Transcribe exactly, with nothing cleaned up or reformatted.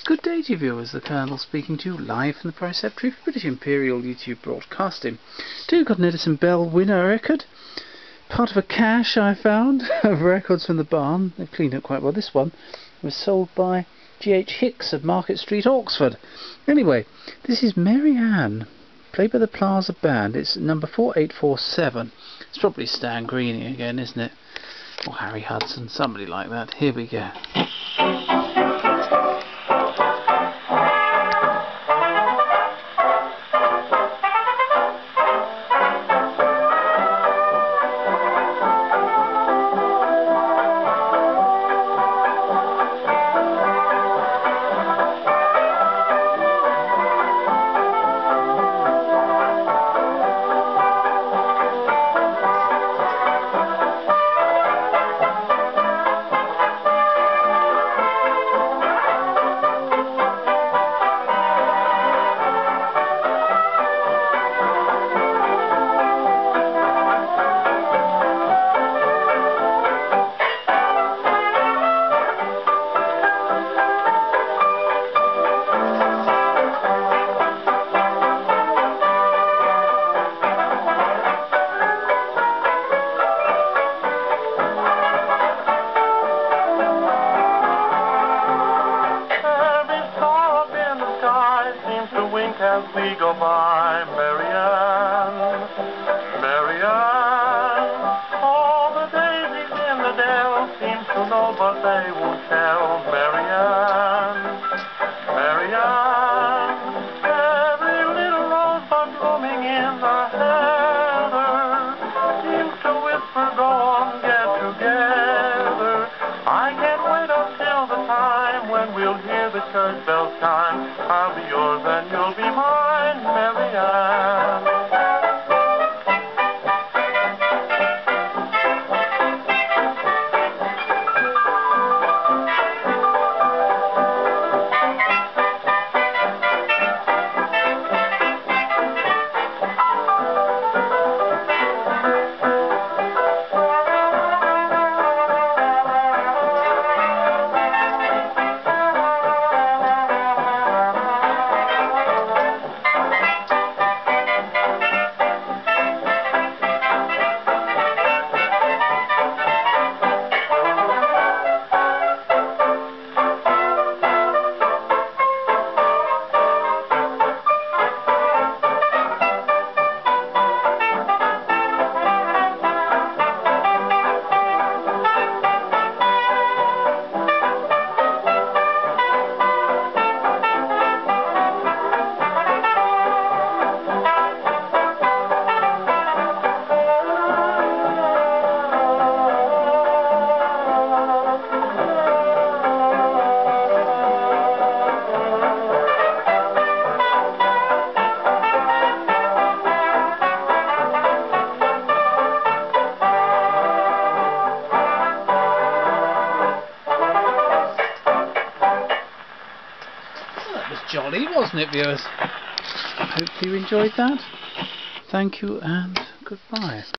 Good day to you viewers, the Colonel speaking to you live from the Preceptory for British Imperial YouTube Broadcasting. Today we've got an Edison Bell winner record, part of a cache I found of records from the barn. They've cleaned it quite well. This one was sold by G H Hicks of Market Street, Oxford. Anyway, this is Mary Ann, played by the Plaza Band. It's number four eight four seven. It's probably Stan Greeny again, isn't it? Or Harry Hudson, somebody like that. Here we go. As we go by, Mary Ann, Mary Ann, all the daisies in the dell seem to know, but they won't tell. Mary Ann, Mary Ann, every little rosebud blooming in the heather seems to whisper, go on, get together. I can't wait until the time when we'll hear the church bells chime. I'll be yours and you'll be mine, Mary Ann. Jolly, wasn't it, viewers? I hope you enjoyed that. Thank you and goodbye.